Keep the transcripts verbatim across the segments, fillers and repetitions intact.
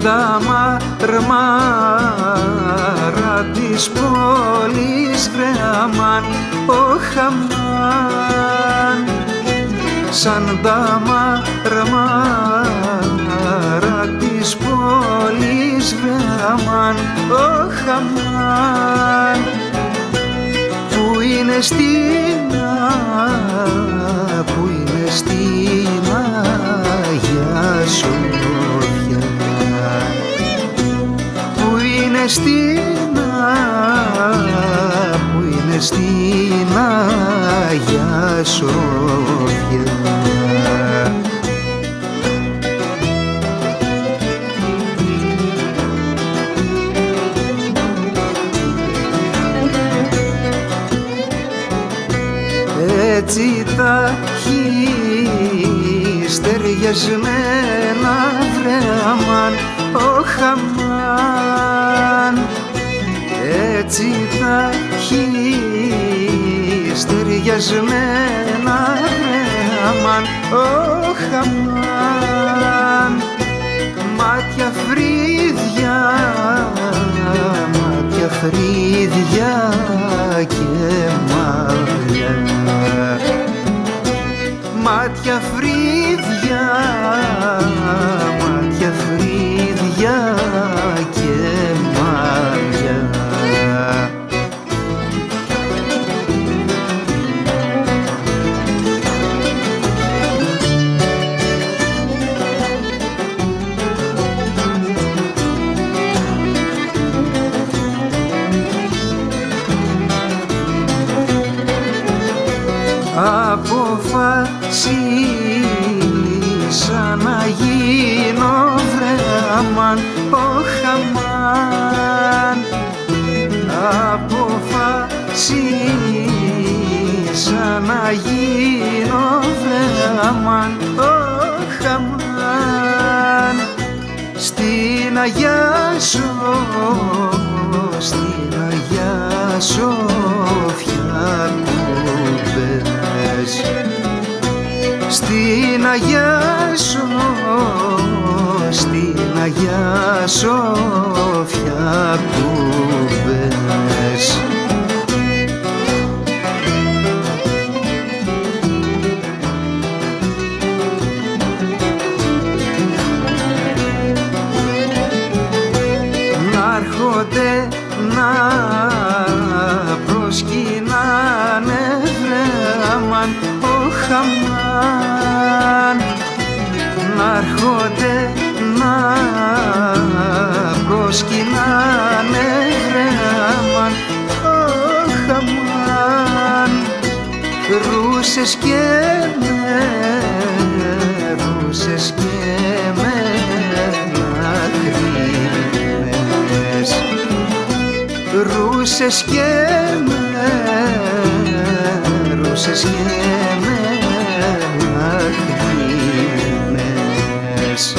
τα μαρμάρα της πόλης βρε αμάν, όχ αμάν. Σαν τα μαρμάρα της πόλης βρε αμάν, όχ αμάν. Που είναι στην που είναι στην Αγία Σοφιά, που είναι στην που είναι στην Αγία Σοφιά. Έτσι τα χειστεριασμένα βρε αμάν, όχ αμάν. Έτσι τα χειστεριασμένα βρε αμάν, όχ αμάν. Μάτια φρύδια, μάτια φρύδια και μαλλιά, μάτια φρύδια, μάτια φρύδια και μαλλιά. Αποφάσισα να γίνω βρε αμάν, όχ αμάν. Αποφάσισα να γίνω βρε αμάν, όχ αμάν. Στην Αγία Σοφιά, στην Αγία Σοφιά κουβέντες, στην Αγία Σοφιά, στην Αγία Σοφιά κουβέντες. Να'ρχονται να προσκυνάνε βρε αμάν, όχ αμάν. Να'ρχονται να προσκυνάνε βρε αμάν, όχ αμάν. Ρούσες και με, ρούσες και με λαχρίμες, ρούσες και με, ρούσες και με λαχρίμες.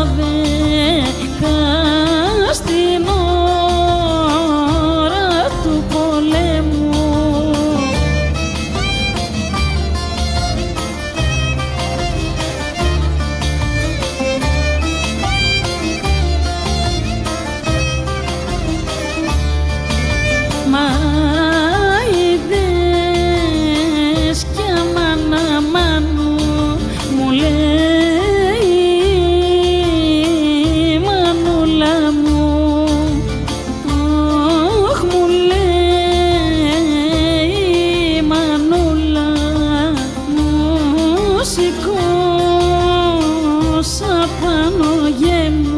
δέκα στην ώρα του πολέμου. Μα είδες κι αμάν αμάν μου λέει η μανούλα μου, όχ μου λέει η μανούλα μου, σηκώσα πάνω γέμου.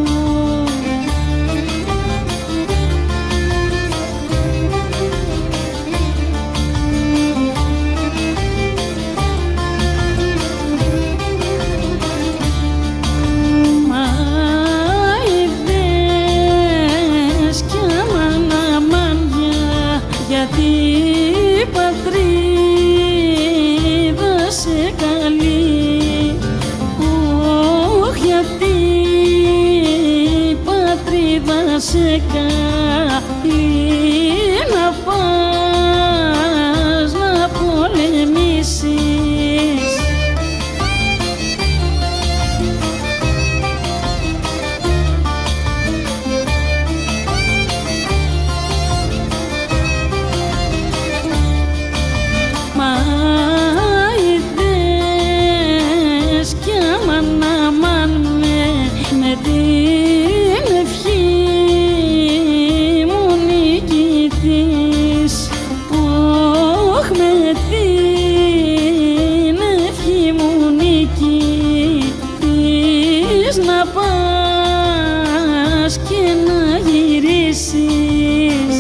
Γιατί η πατρίδα σε καλεί, όχ, γιατί η πατρίδα σε καλεί να πας να πολεμήσεις. Μα είδες κι αμάν αμάν με, με την ευχή μου νικητής, όχ, με την ευχή μου νικητής, να πας και να γυρίσεις.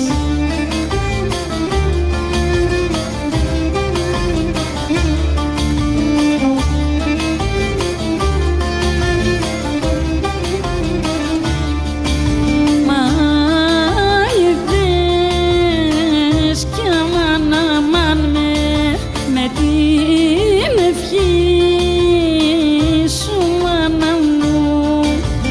Την ευχή σου, μάνα μου,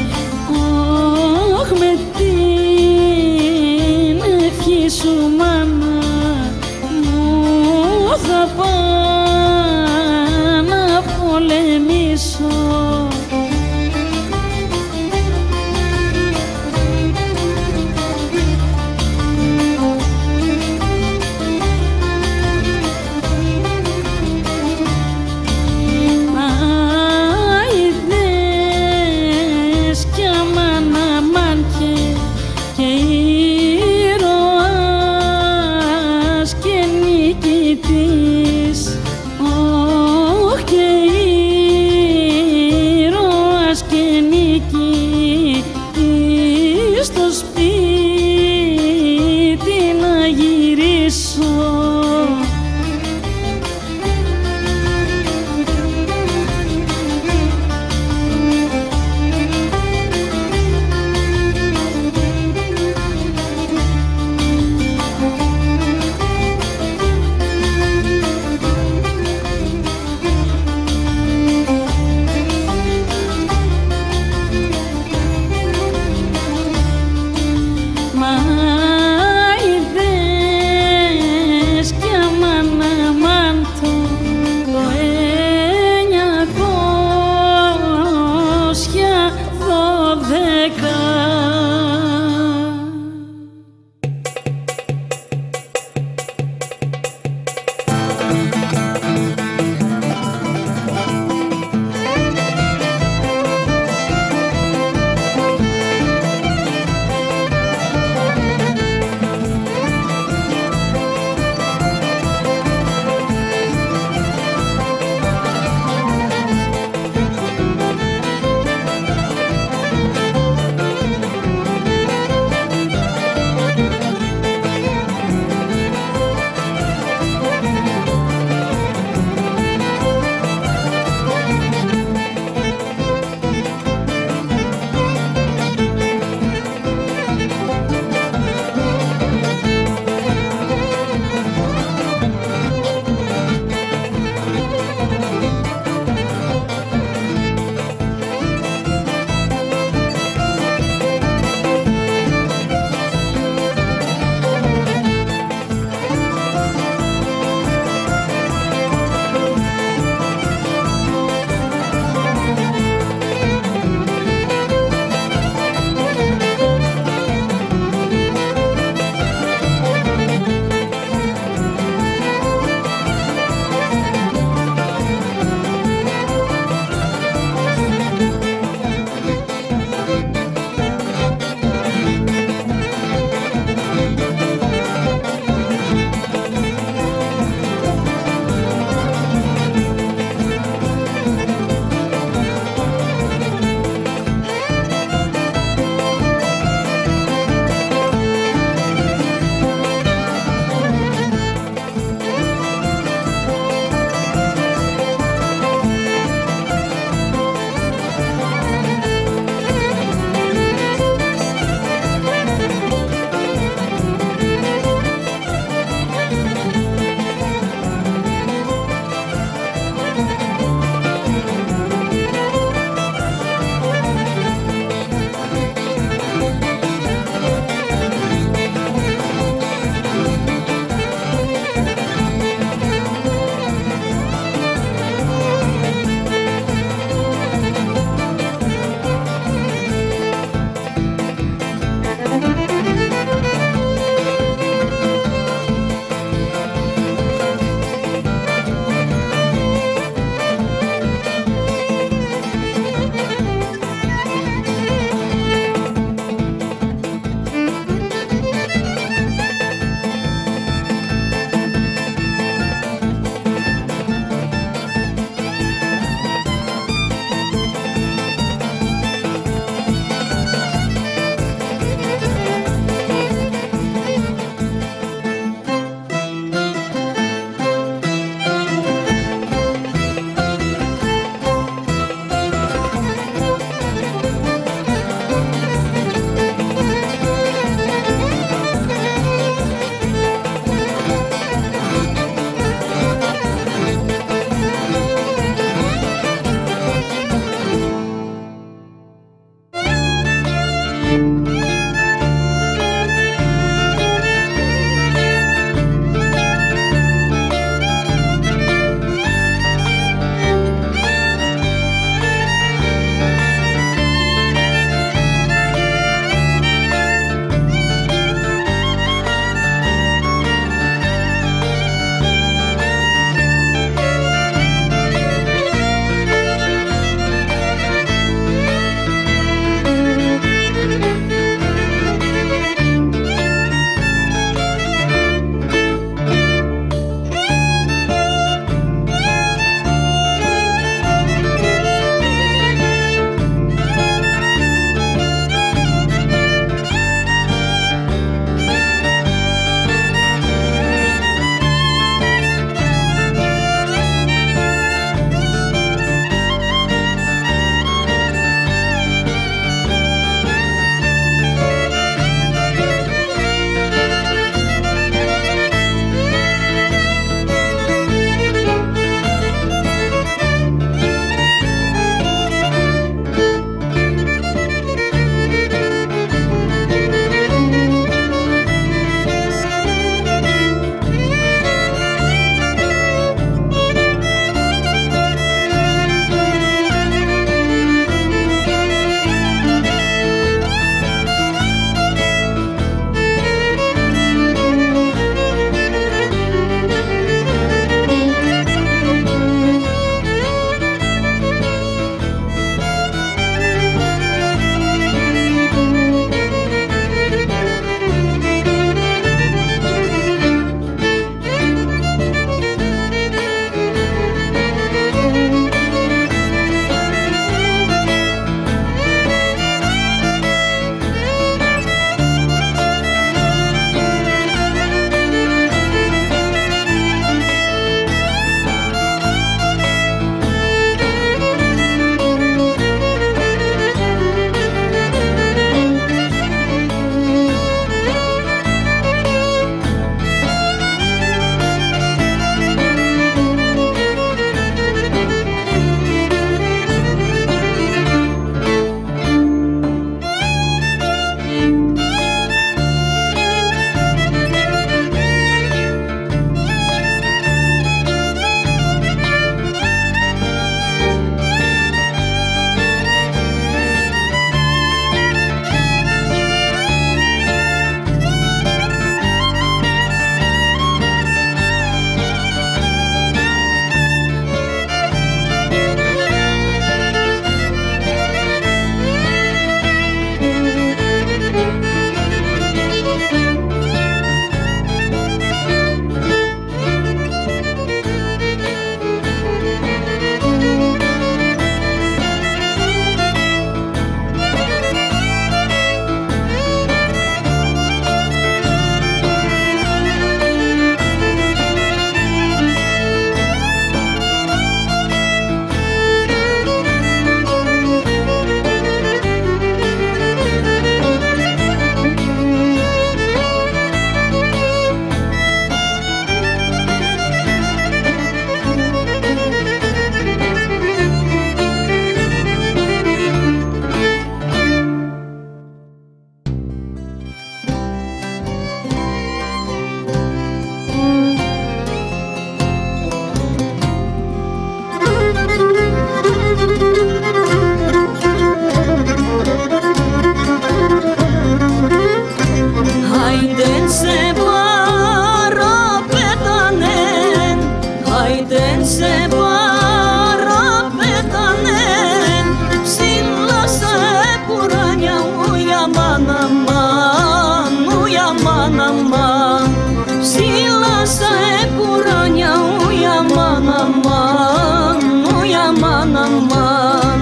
aman.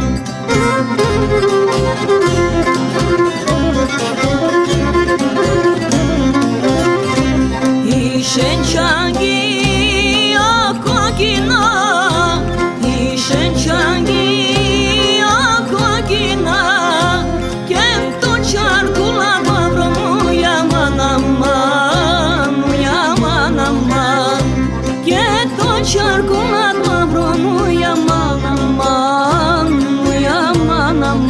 Η σεντσαγία κόκκινα, η σεντσαγία κόκκινα και το τσάρκουλα μαύρο μου για μάνα μου, για μάνα μου και το τσάρκουλα μαύρο μου για μάνα μου, για μάνα μου.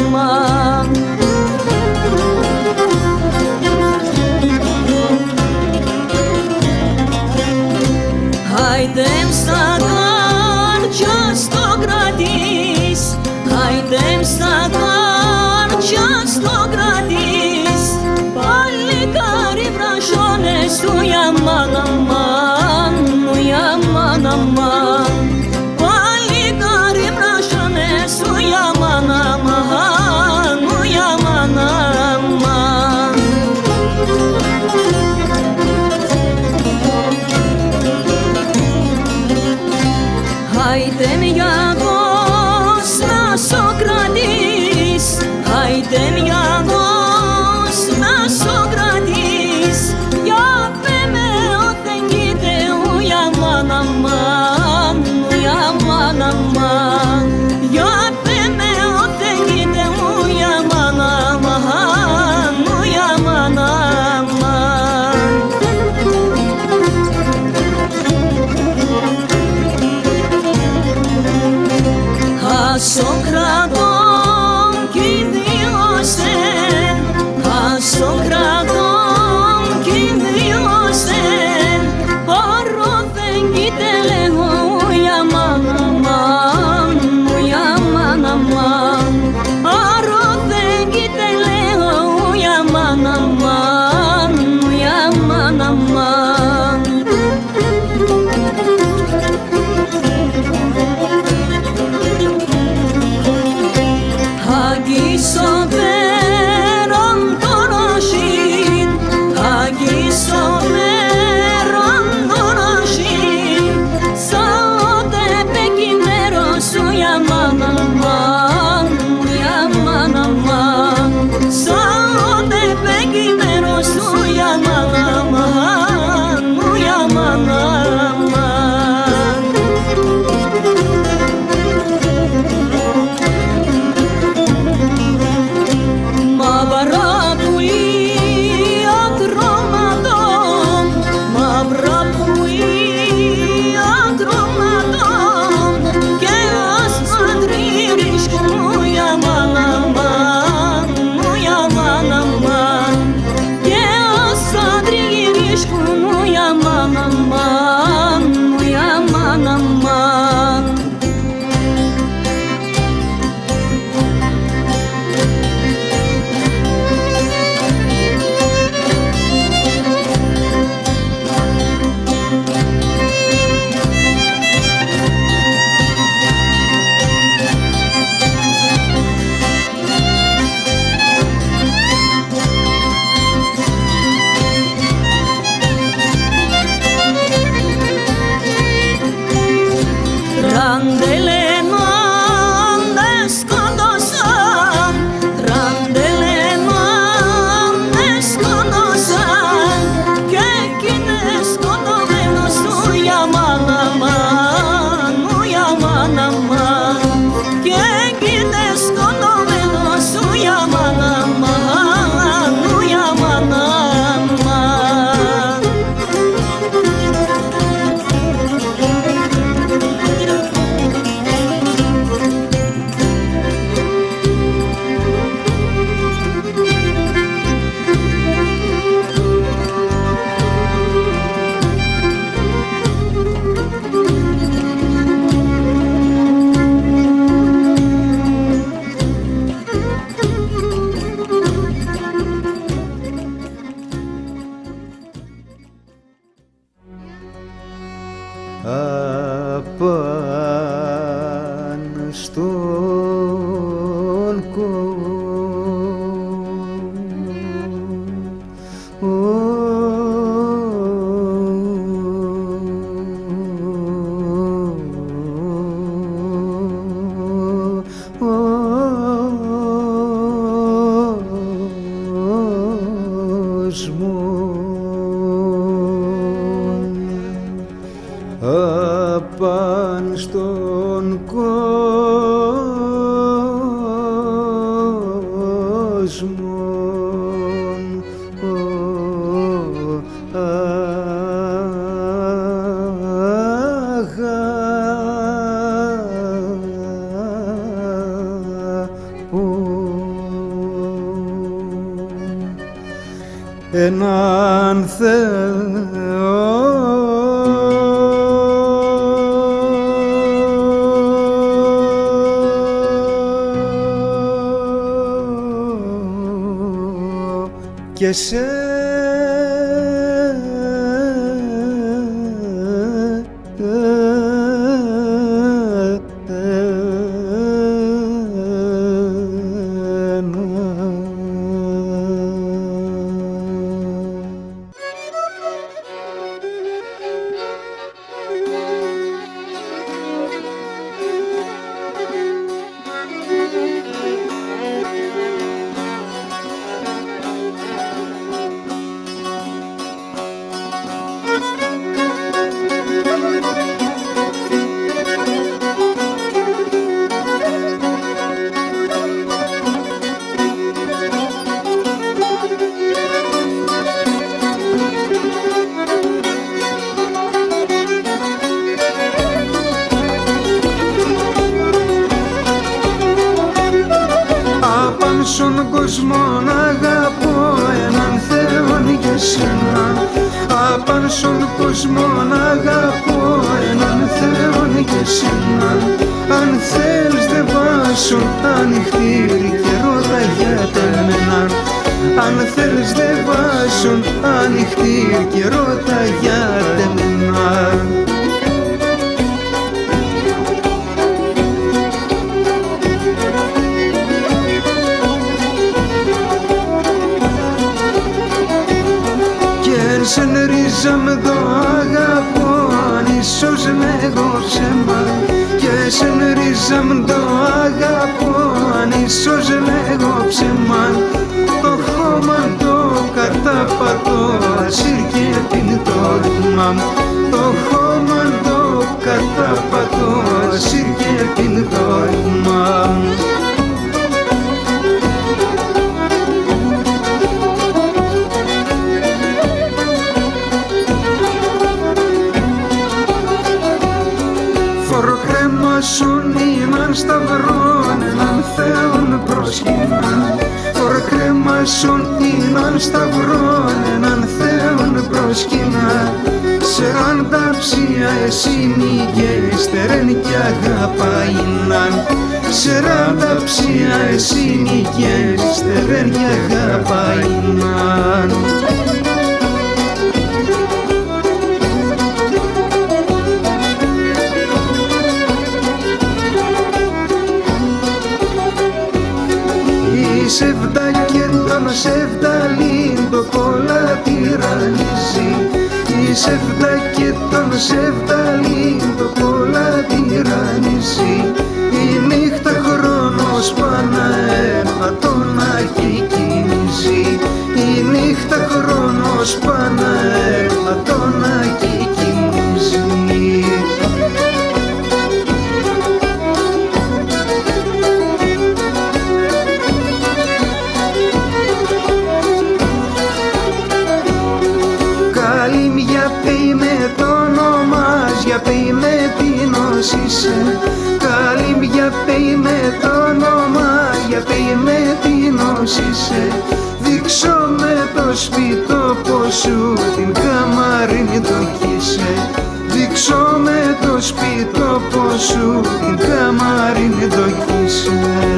Haidem să garcea sto gradis, haidem să garcea sto gradis, palicari brașone su ya mana man, nu ya mana man, palicari brașone su ya mana man, nu ya mana man. Haidem iagos na Socratis, haidem iagos na Socratis, ia pe me o tenghite uia mana man, uia mana man, ia pe me o tenghite uia mana man, uia mana man. Socraton kidiosen, ha Socraton kidiosen, arrofen gitele uya mana man, uya mana man, arrofen gitele uya mana man, uya mana man. Hagisoveron toroșin, hagisoveron toroșin, saote pe chimerosu ya mana man, ya mana man, saote pe chimerosu ya mana man, ya mana man. Mavrakui akromatom, mavrakui akromatom, ke asmadrirish muya mana man, muya mana man, ke asmadrirish muya mana man, muya mana man. Randele mande scodosan, randele mande scodosan, che chine scodoveno su ya mana man, ya mana man, che chine scodoveno su ya mana man, ya mana man. Απάνω στον κόσμο κόσμον. Έναν Θεό και σε στον κόσμο να αγαπώ έναν Θεόν και σένα. Απάνω στον κόσμο να αγαπώ έναν Θεόν και σένα. Αν θέλεις δεν βάσω ανοιχτήρι και ρώτα για εμένα. Αν θέλεις δεν βάσω ανοιχτήρι και ρώτα για εμένα. Σαν ρίζα με το αγαπώ, αν ίσως λέγω ψέμα. Και σαν ρίζα με το αγαπώ, αν ίσως λέγω ψέμα. Το χώμα το καταπατώ, ασύρ και πίνει το ρήμα. Το χώμα το καταπατώ, ασύρ και πίνει το ρήμα. Φοροκρέμασον έναν σταυρόν, έναν Θεόν προσκυνά. Φοροκρέμασον έναν σταυρόν, έναν Θεόν προσκυνά. Σεράντα ψία εσύ νικέ, στερέν κι αγαπάιναν. Σεράντα ψία εσύ νικέ, στερέν κι αγαπάιναν. Σεβδά και τον σεβδαλίν το κόλλα τυραννίζει. Η σεβδά και τον σεβδαλίν το κόλλα τυραννίζει. Η νύχτα χρόνος παναέρμα τον ακικινίζει. Η νύχτα χρόνος παναέρμα τον ακικινίζει. Για πέι με πίνος είσαι, καλή για πέι με το όνομα, για πέι με πίνος είσαι. Δείξω με το σπιτόπο σου την καμαρίνη το κοίσε. Δείξω με το σπιτόπο σου την καμαρίνη το κοίσε.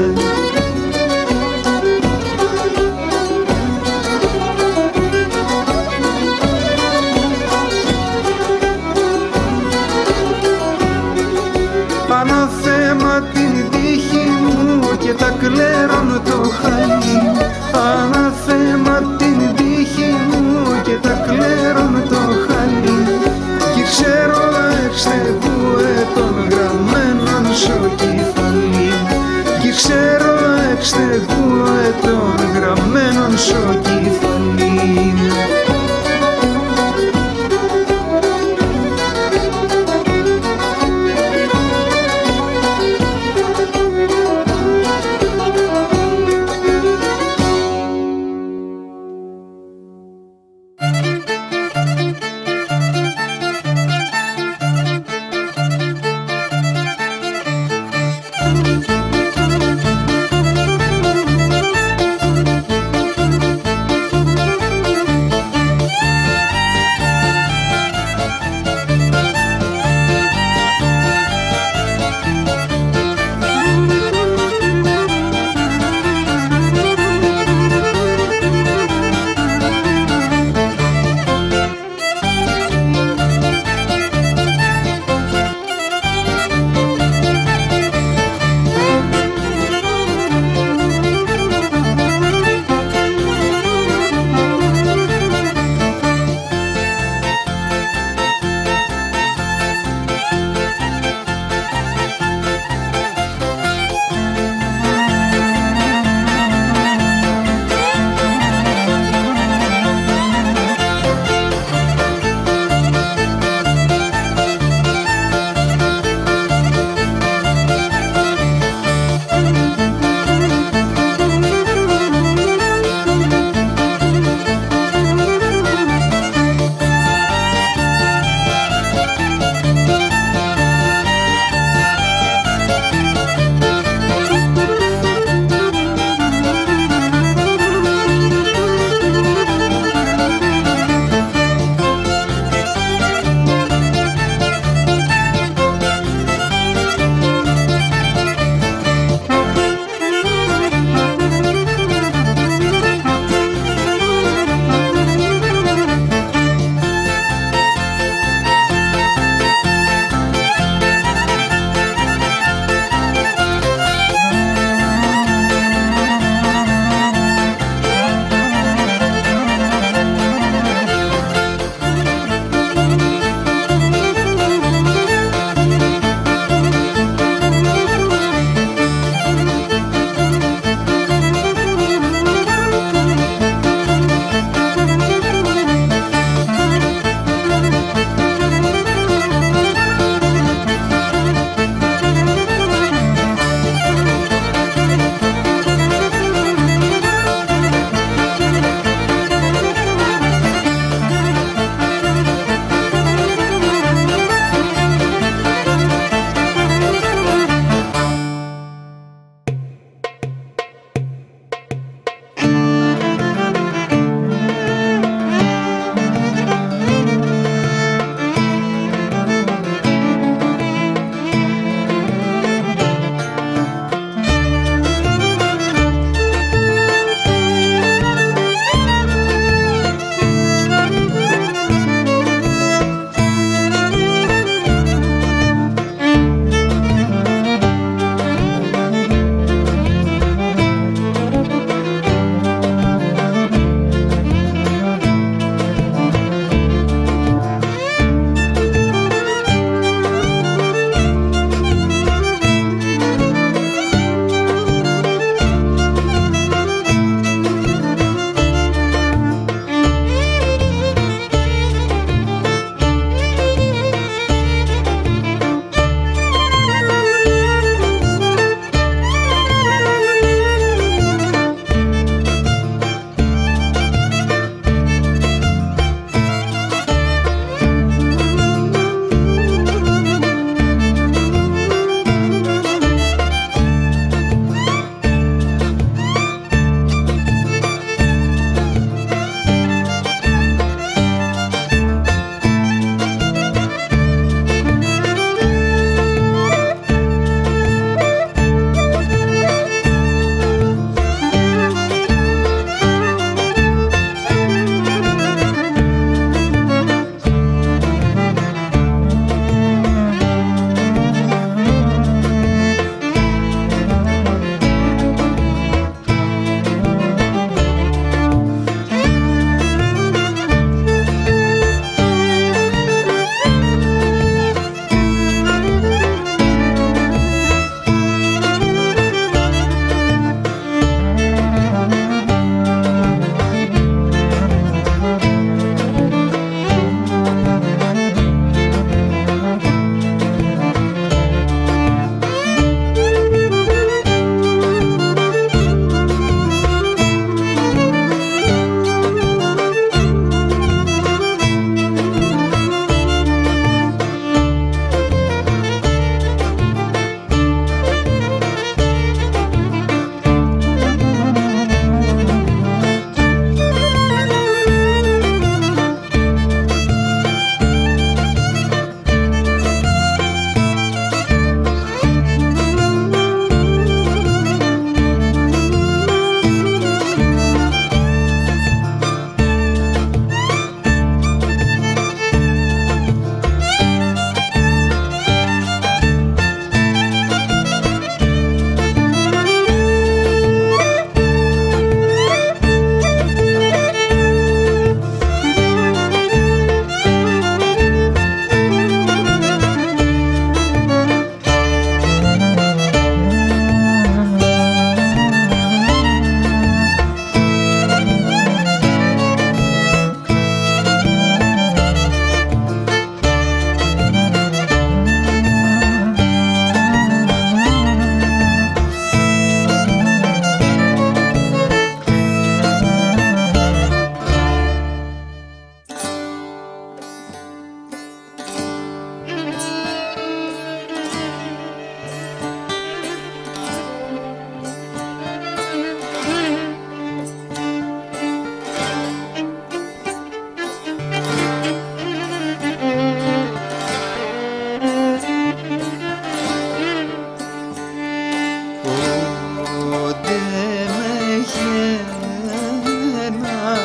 Αναθέμα την τύχη μου και τα κλέρων το χαλί. Αναθέμα την τύχη μου και τα κλέρων το χαλί. Κι ξέρω εξτεγού ετών γραμμένων στο κεφαλί. Κι ξέρω εξτεγού ετών γραμμένων στο κεφαλί.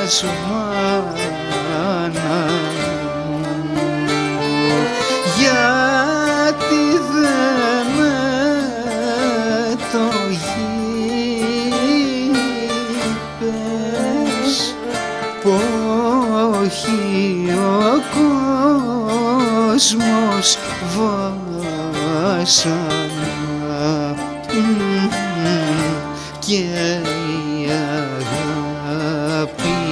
μάνα μου, γιατί δεν με το είπες, όχι ο κόσμος βάσανα και η αγάπη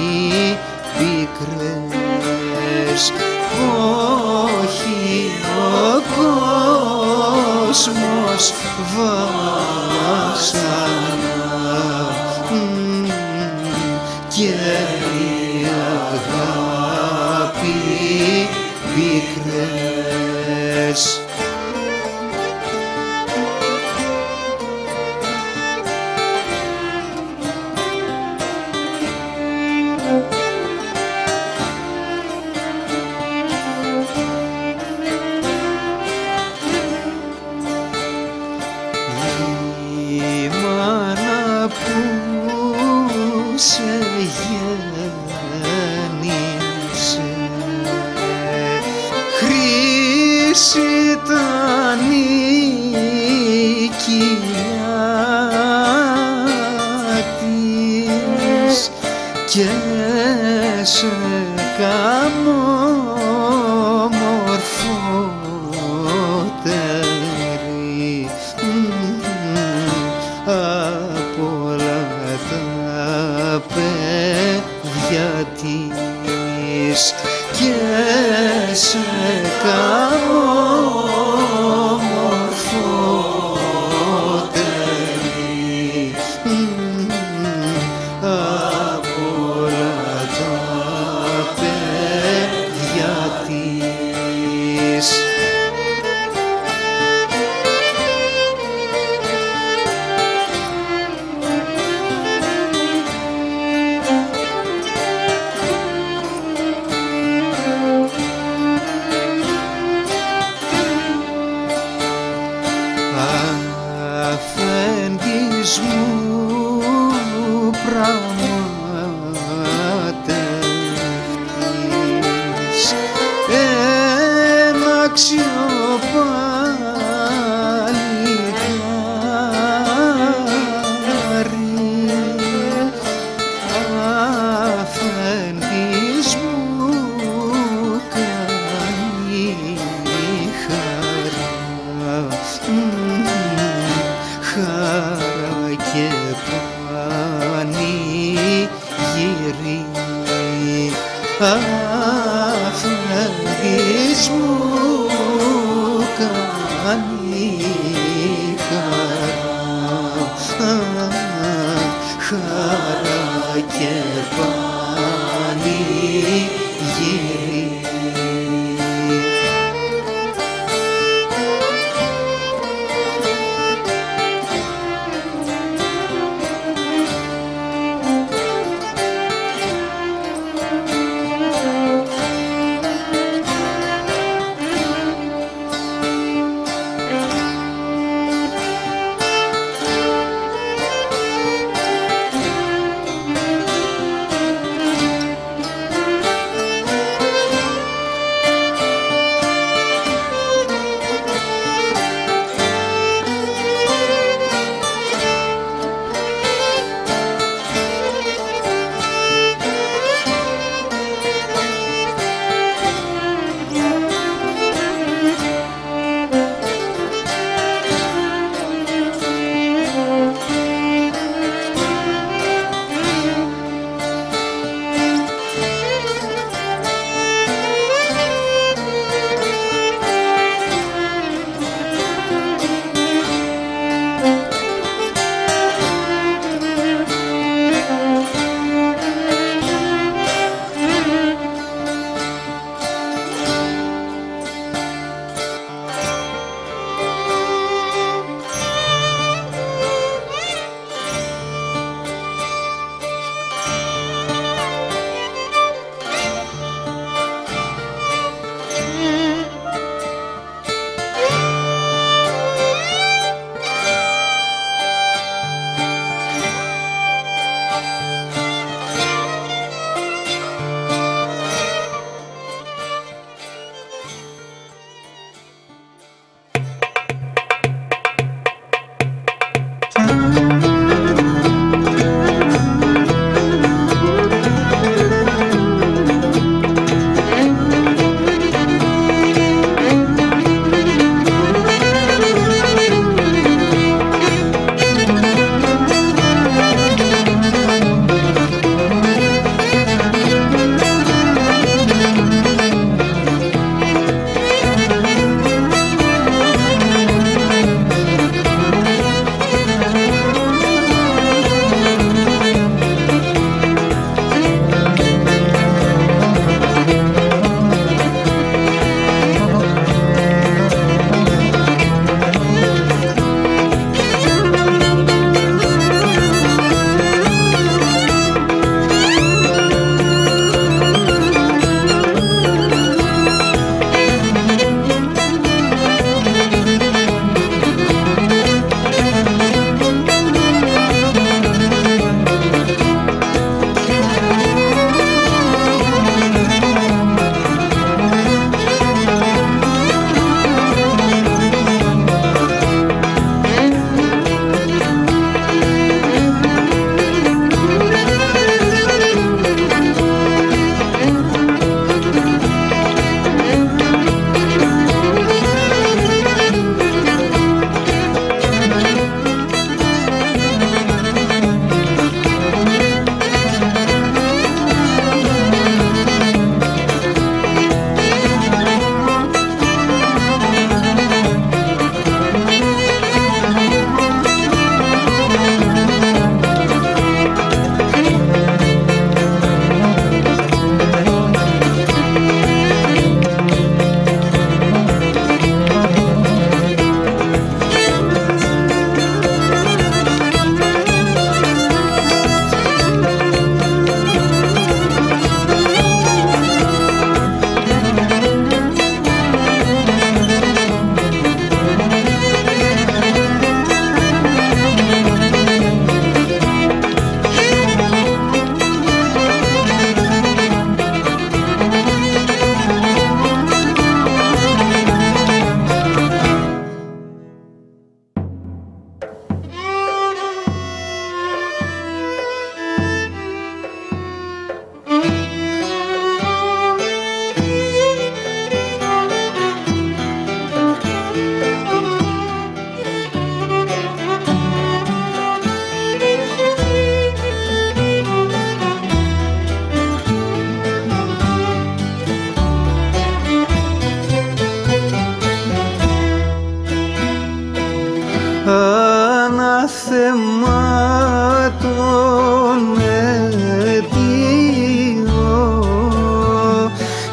πικρές, όχι ο κόσμος βάσανα και η αγάπη πικρές. Η μάνα που σε γέννησε χρύση ήταν η κοιλιά της και σε καμόμορφότερη απ' όλα τα παιδιά της και σε καμόμορφότερη απ' όλα τα παιδιά της. Αφέντης μου πραγματεύτης ένα αξιοπαλικάρι, αφέντης μου κάνει χαρά, χαρά και πανηγύρι, αφέντης μου κάνει χαρά, χαρά και πανηγύρι.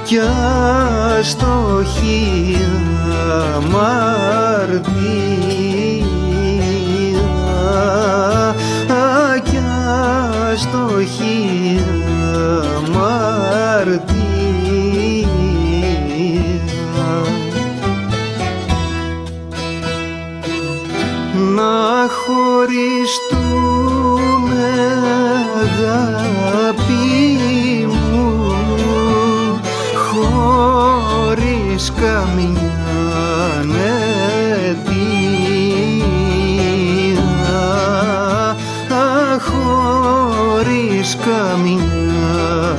κι αστοχή αμαρτία, κι αστοχή αμαρτία. Να χωριστούμε αγάπη μου χωρίς καμιά αιτία, χωρίς καμιά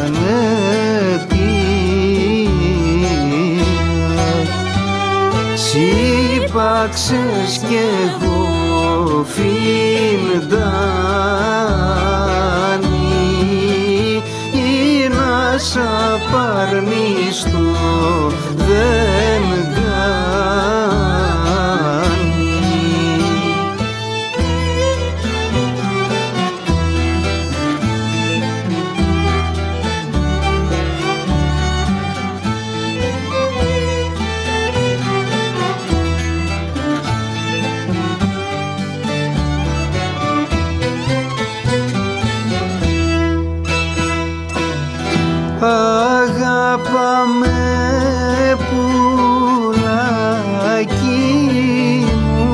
αιτία. Σύμπαξες κι εγώ φιλντάνι ή να σ' απαρνιστώ δεν κάνει. Αγαπάμε πουλάκι μου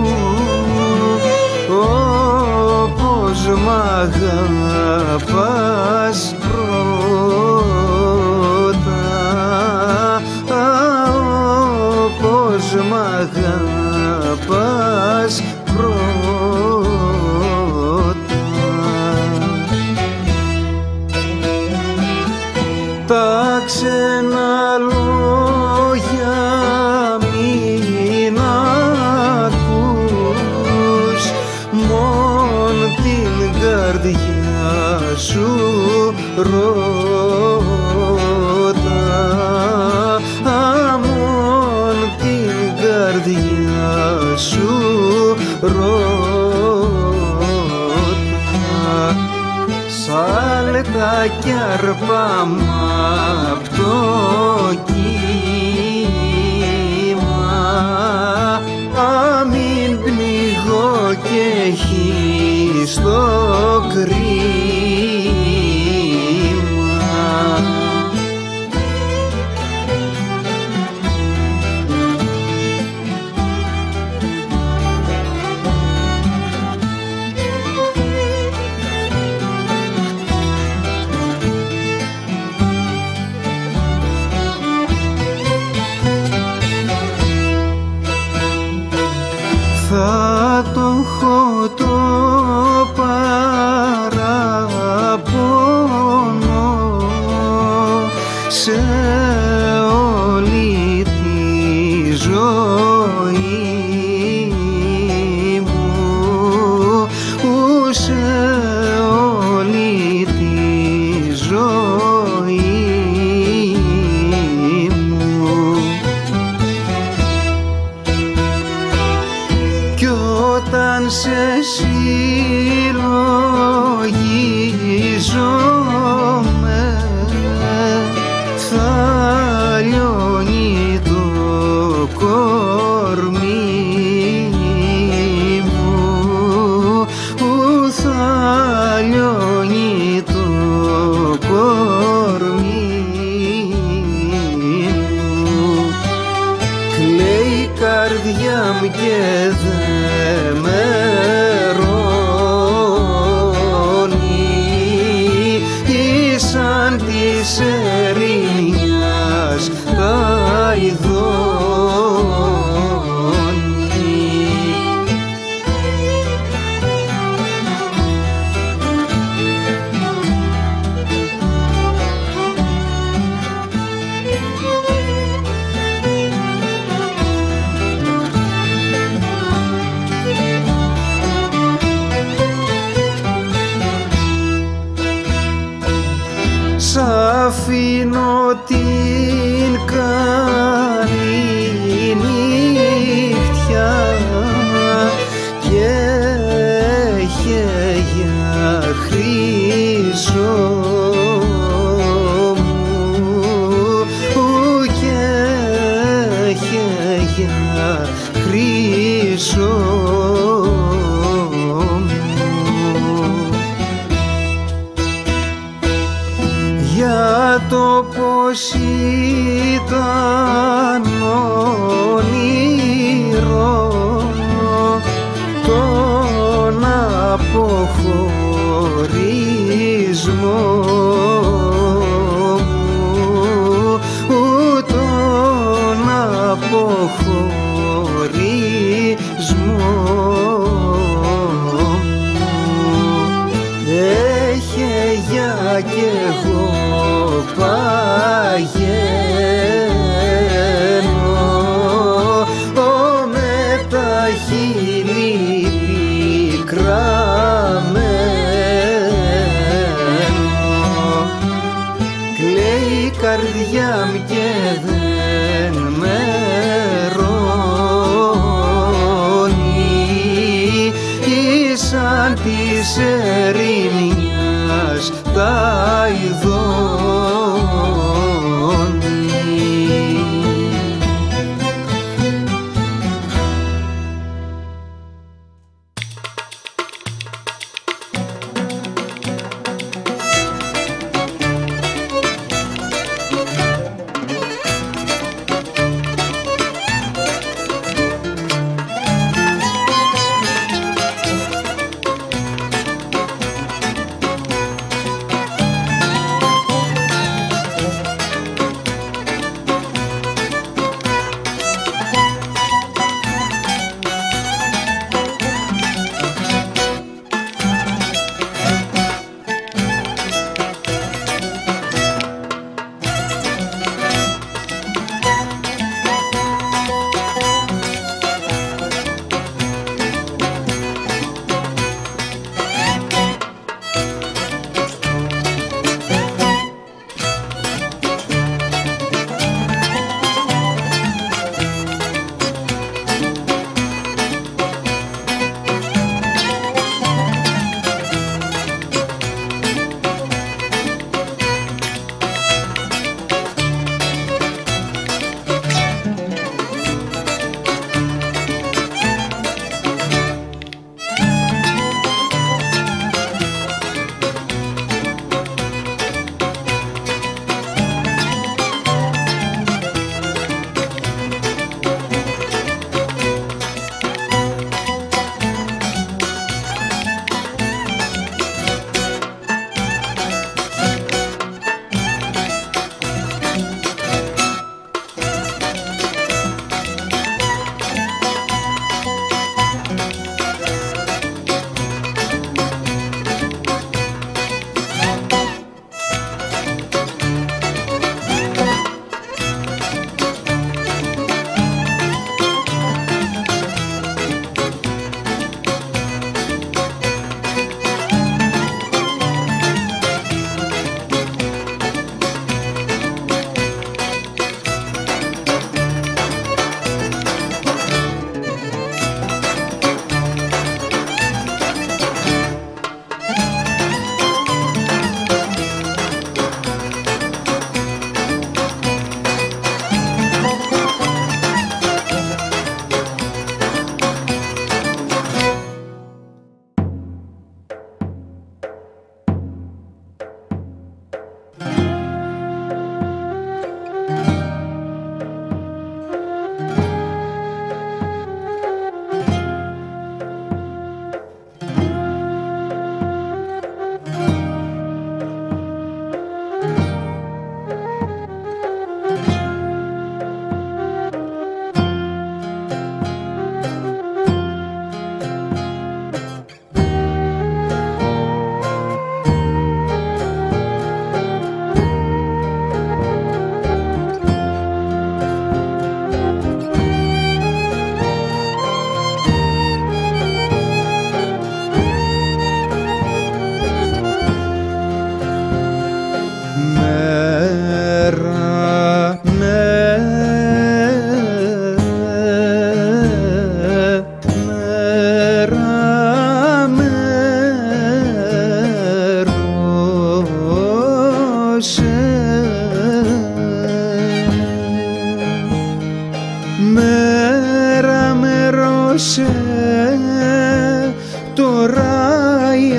όπως μ' αγαπάς πρώτα, όπως μ' αγαπάς πρώτα. Τα ξένα λόγια μην ακούς, μον την καρδιά σου ρώτα, μον την καρδιά σου ρώτα. Σάλτα κι αρπάμα απ' το κύμα, αμήν πνιγώ και χει στο κρίμα. Θα το έχω το παραπονό σε όλη τη ζωή μου, σε όλη τη ζωή μου. Κι όταν σε συλλογίζομαι θα λιώνει το κορμί μου, θα λιώνει το κορμί μου. Κλαίει η καρδιά μου και δε με ρώνει, σαν της ερηνιάς τα ειδώνει. Σ' αφήνω την καλή νύχτια και είχε για χρυσό μου πίσω μου. Για το πως ήταν όνειρο τον αποχωρισμό μου, τον αποχωρισμό μου. Έχε για κι εγώ παγαίνω με τα χείλη πικραμένο. Κλαίει η καρδιά μου και δεν με ρώνει, σαν της ερημιάς τα ειδώνει.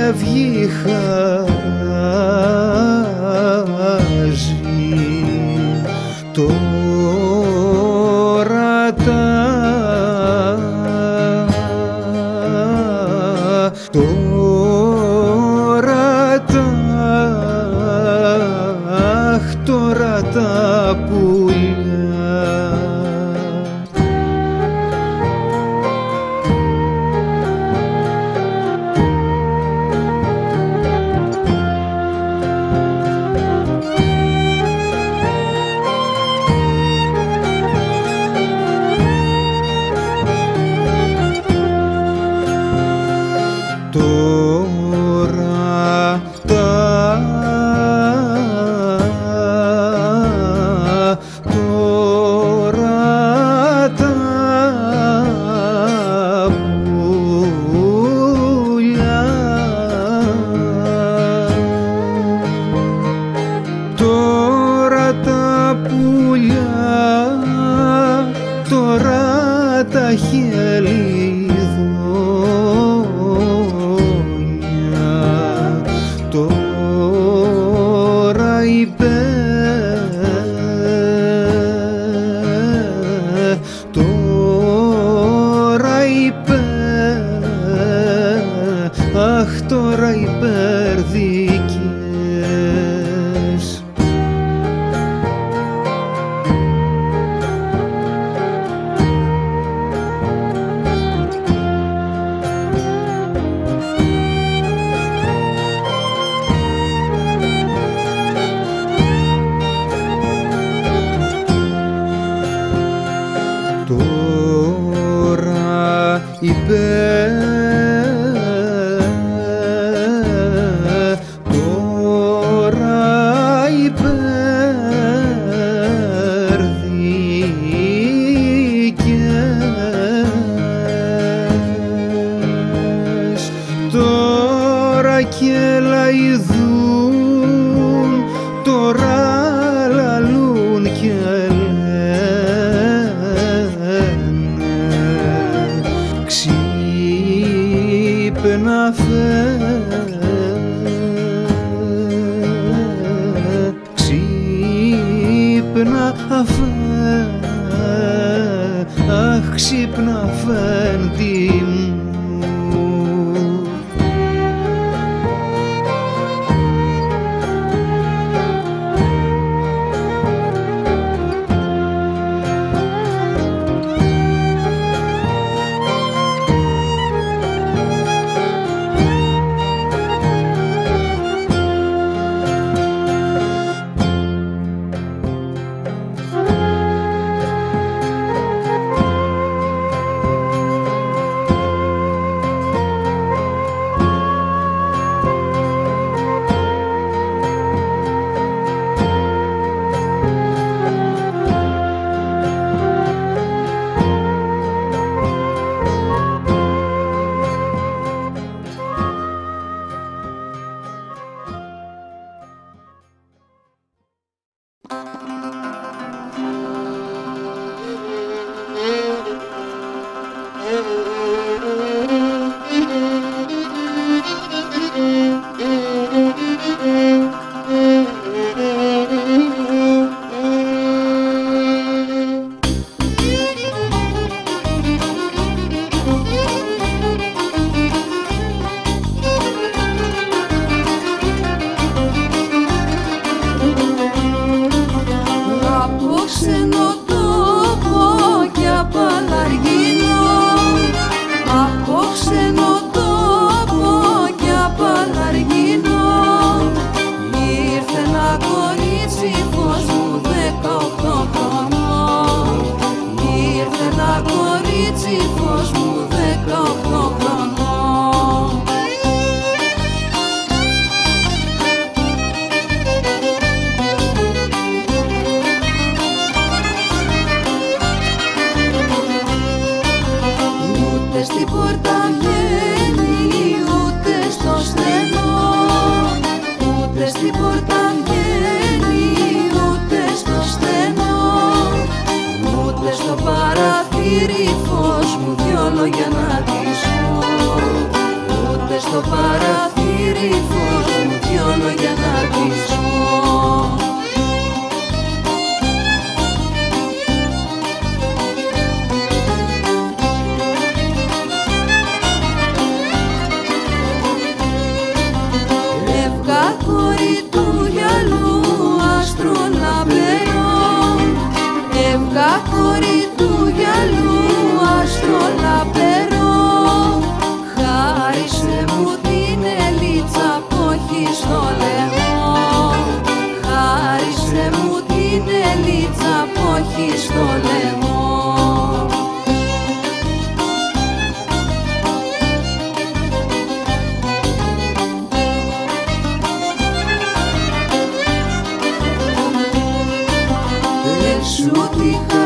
φεύγει χάζει τώρα τα τώρα τα αχ, τώρα τα πουλιά. Τώρα τα τώρα τα πουλιά τώρα τα πουλιά τώρα τα χελιδόνια τώρα είπε τώρα είπε αχ, τώρα υπερδικές. Τώρα είπε τώρα υπερδικές τώρα και λαϊδούν τώρα λαλούν και ξύπνα φε, ξύπνα αφέ, αχ, ξύπνα αφέντη μου. στο παραθύρι κρυφός μου δυο λόγια να της πω. Εύγα κόρη του γυαλού άστρο λαμπερό, εύγα κόρη του γυαλού άστρο λαμπερό, χάρισε μου την ελίτσα που έχει στο λαιμό, χάρισε μου την ελίτσα που έχει στο λαιμό. Σου τη